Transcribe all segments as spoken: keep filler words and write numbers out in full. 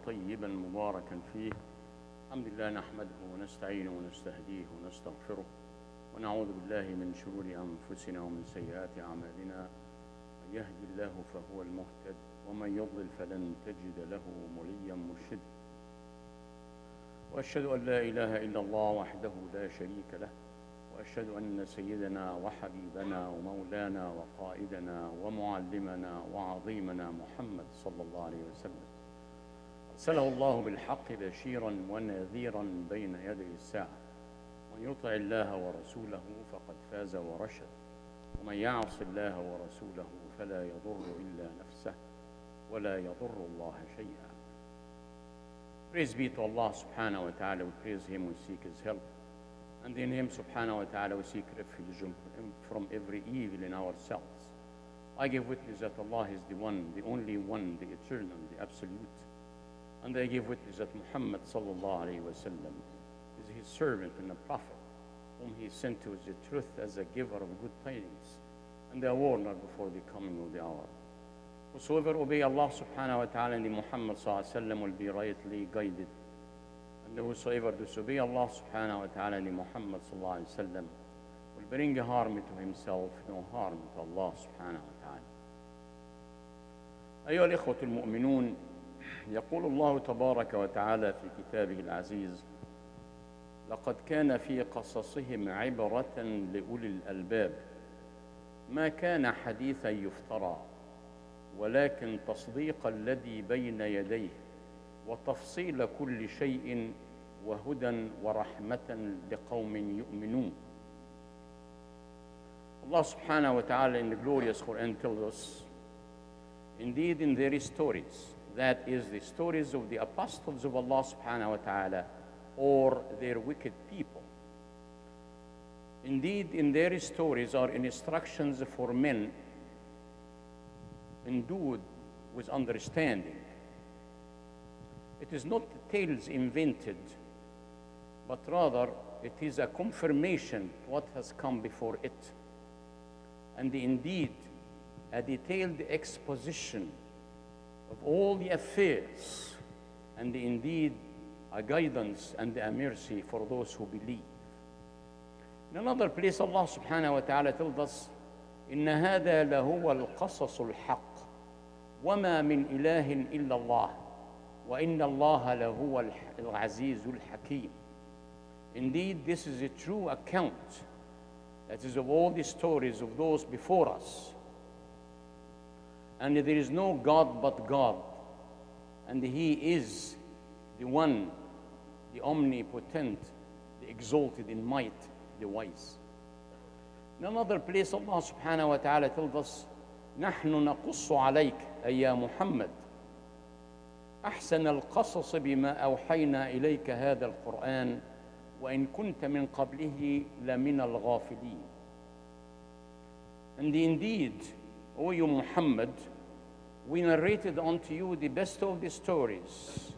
طيبا مباركا فيه. الحمد لله نحمده ونستعينه ونستهديه ونستغفره ونعوذ بالله من شرور أنفسنا ومن سيئات أعمالنا. من يهدي الله فهو المهتد ومن يضلل فلن تجد له وليا مرشدا. وأشهد أن لا إله إلا الله وحده لا شريك له، وأشهد أن سيدنا وحبيبنا ومولانا وقائدنا ومعلمنا وعظيمنا محمد صلى الله عليه وسلم أرسله الله بالحق بشيرا ونذيرا بين يدي الساعة. من يطع الله ورسوله فقد فاز ورشد، ومن يعص الله ورسوله فلا يضر إلا نفسه ولا يضر الله شيئا. Praise be to Allah subhanahu wa ta'ala. We praise Him, we seek His help. And in Him subhanahu wa ta'ala we seek refuge from every evil in ourselves. I give witness that Allah is the one, the only one, the eternal, the absolute. And I give witness that Muhammad sallallahu alayhi wa sallam is His servant and a prophet, whom He sent to the truth as a giver of good tidings and a warner before the coming of the hour. Whosoever obey Allah subhanahu wa ta'ala and the Muhammad sallallahu alayhi wa sallam will be rightly guided. And whosoever disobey Allah subhanahu wa ta'ala and the Muhammad sallallahu alayhi wa sallam will bring harm to himself, no harm to Allah subhanahu wa ta'ala. أيها الإخوة المؤمنون، يقول الله تبارك وتعالى في كتابه العزيز: لقد كان في قصصهم عبرة لأولي الألباب ما كان حديثا يفترى ولكن تصديق الذي بين يديه وتفصيل كل شيء وهدى ورحمة لقوم يؤمنون. Allah subhanahu wa ta'ala in the glorious Quran tells us, indeed in their stories, that is the stories of the apostles of Allah subhanahu wa ta'ala or their wicked people. Indeed in their stories are instructions for men endued with understanding. It is not tales invented, but rather it is a confirmation to what has come before it, and indeed a detailed exposition of all the affairs, and indeed a guidance and a mercy for those who believe. In another place, Allah subhanahu wa ta'ala tells us, إن هذا لهو القصص الحق وما من إله إلا الله وإن الله لهو العزيز الحكيم. Indeed, this is a true account that is of all the stories of those before us. And there is no God but God, and He is the one, the omnipotent, the exalted in might, the wise. In another place, Allah subhanahu wa ta'ala tells us, نحن نقص عليك أي يا محمد أحسن القصص بما أوحينا إليك هذا القرآن وإن كنت من قبله لمن الغافلين. And indeed, O you Muhammad, we narrated unto you the best of the stories.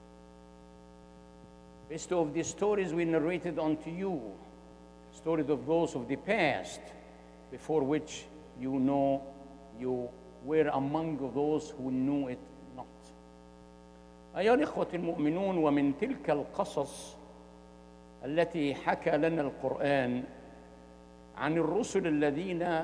Best of the stories we narrated unto you, stories of those of the past, before which you know you were among those who knew it not. أيها الإخوة المؤمنون، ومن تلك القصص التي حكى لنا القرآن عن الرسل الذين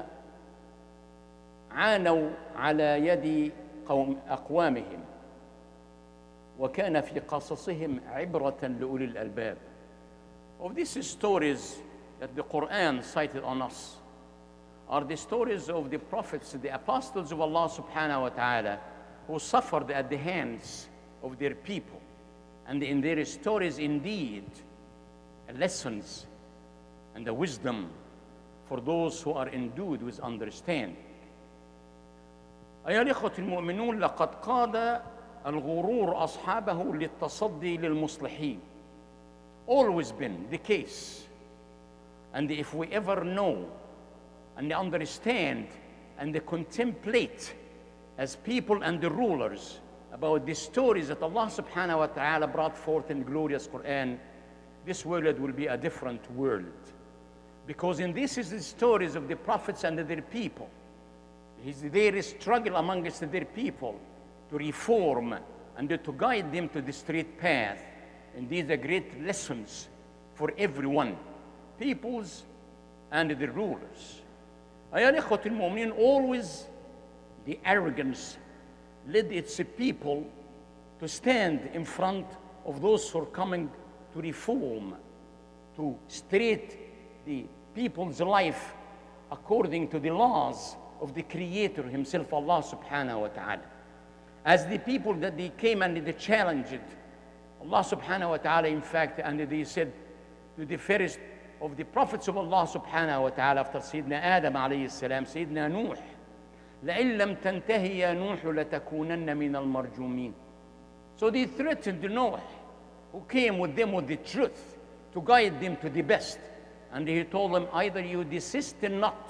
عانوا على يد قوم أقوامهم وكان في قصصهم عبرة لأولي الألباب. Of these stories that the Quran cited on us are the stories of the prophets, the apostles of Allah subhanahu wa ta'ala, who suffered at the hands of their people. And in their stories, indeed, lessons and the wisdom for those who are endued with understanding. أيها الإخوة المؤمنون، لقد قاد الغرور أصحابه للتصدي للمصلحين. Always been the case. And if we ever know and understand and contemplate as people and the rulers about the stories that Allah subhanahu wa ta'ala brought forth in the glorious Quran, this world will be a different world. Because in this is the stories of the prophets and their people. There is struggle amongst their people to reform and to guide them to the straight path. And these are great lessons for everyone, peoples and the rulers. أيها الإخوة المؤمنين, always the arrogance led its people to stand in front of those who are coming to reform, to straighten the people's life according to the laws of the Creator himself, Allah subhanahu wa ta'ala. As the people that they came and they challenged Allah subhanahu wa ta'ala, in fact, and they said to the first of the prophets of Allah subhanahu wa ta'ala after Sayyidina Adam alayhi salam, Sayyidina Nuh, لَإِن لَمْ تَنْتَهِ يَا نُوحُ لَتَكُونَنَّ مِنَ الْمَرْجُومِينَ. So they threatened Noah, who came with them with the truth to guide them to the best. And he told them, either you desist not,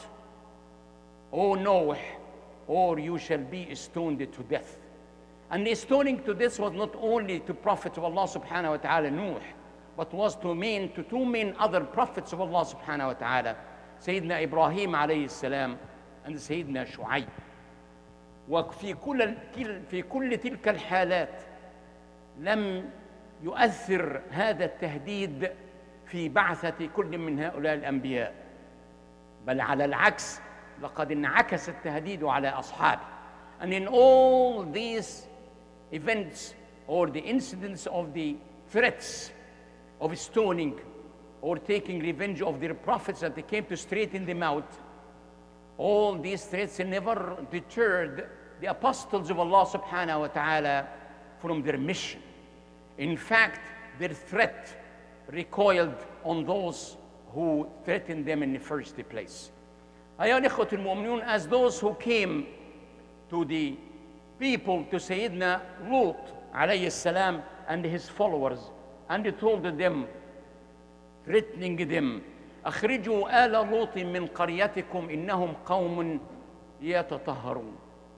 O Noah, or you shall be stoned to death. And the stoning to death was not only to Prophet of Allah subhanahu wa ta'ala Nuh, but was to mean to two main other prophets of Allah subhanahu wa ta'ala, Sayyidina Ibrahim alayhi salam and Sayyidina Shu'ayb. وفي كل في كل تلك الحالات لم يؤثر هذا التهديد في بعثة كل من هؤلاء الأنبياء، بل على العكس لقد انعكس التهديد على أصحابه. And in all these events or the incidents of the threats of stoning or taking revenge of their prophets that they came to straighten them out, all these threats never deterred the apostles of Allah subhanahu wa ta'ala from their mission. In fact, their threat recoiled on those who threatened them in the first place. أيها الإخوة المؤمنون, as those who came to the people, to Sayyidina Lut alayhi salam and his followers, and he told them, threatening them, أخرجوا آل لوط من قريتكم إنهم قوم يتطهرون.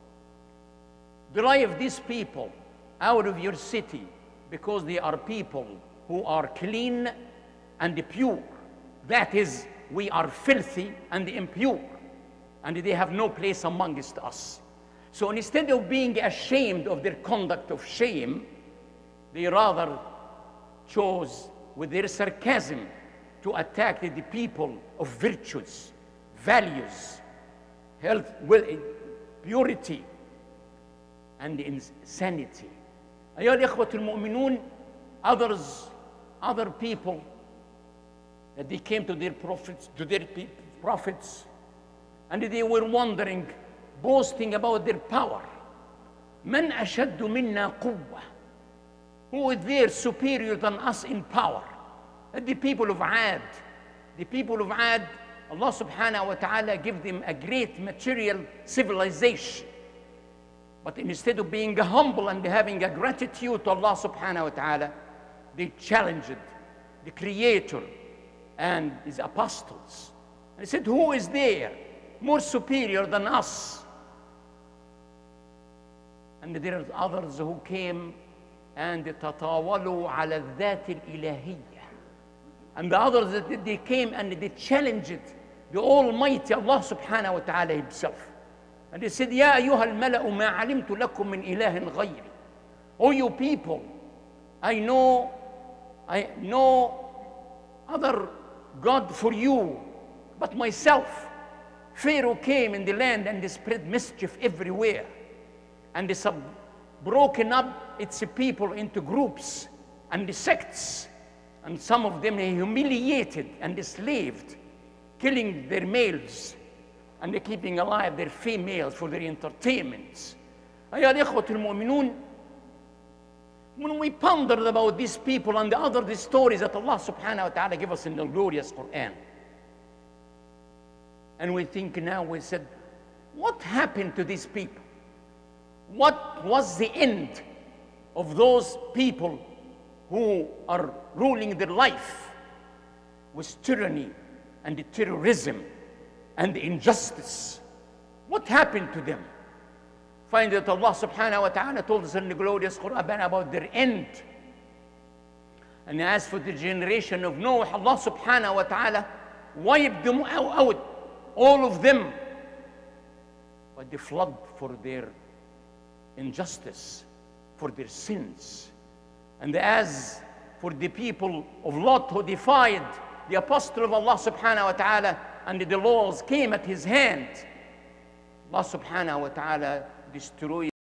Drive these people out of your city because they are people who are clean and pure. That is, we are filthy and impure, and they have no place amongst us. So instead of being ashamed of their conduct of shame, they rather chose with their sarcasm to attack the people of virtues, values, health, purity, and insanity. أيها الإخوة المؤمنون, others, other people, that they came to their prophets, to their prophets, and they were wondering, boasting about their power. من أشد منا قوة? Who is there superior than us in power? And the people of Ad, the people of Ad, Allah subhanahu wa ta'ala gave them a great material civilization. But instead of being humble and having a gratitude to Allah subhanahu wa ta'ala, they challenged the Creator and his apostles. And he said, who is there more superior than us? And there are others who came and تطاولوا على الذات الإلهية. And the others that they came and they challenged the Almighty Allah subhanahu wa ta'ala himself. And they said, يا أيها الملأ ما علمت لكم من إله غيري. Oh, you people, I know, I know other God for you but myself. Pharaoh came in the land and they spread mischief everywhere. And they have broken up its people into groups and the sects. And some of them they humiliated and enslaved, killing their males and they're keeping alive their females for their entertainments. أيها الإخوة المؤمنون, when we pondered about these people and the other the stories that Allah subhanahu wa ta'ala gave us in the glorious Quran, and we think now, we said, what happened to these people? What was the end of those people who are ruling their life with tyranny and the terrorism and the injustice? What happened to them? Find that Allah subhanahu wa ta'ala told us in the glorious Quran about their end. And as for the generation of Noah, Allah subhanahu wa ta'ala wiped them out, all of them, by the flood for their injustice for their sins. And as for the people of Lot who defied the apostle of Allah subhanahu wa ta'ala, and the laws came at his hand, Allah subhanahu wa ta'ala destroyed